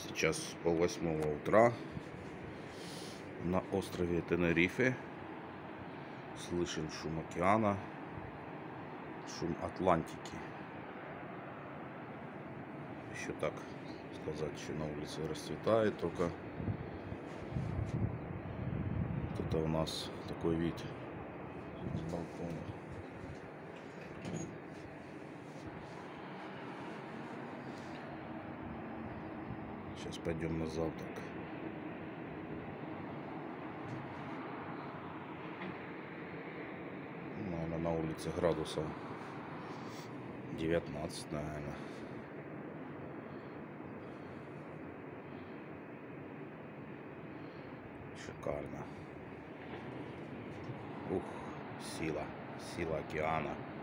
Сейчас пол-восьмого утра на острове Тенерифе. Слышен шум океана, шум Атлантики. Еще так сказать, еще на улице расцветает, только вот это у нас такой вид с балкона. Сейчас пойдем на завтрак. Наверное, на улице градусов 19, наверное. Шикарно. Ух, сила океана.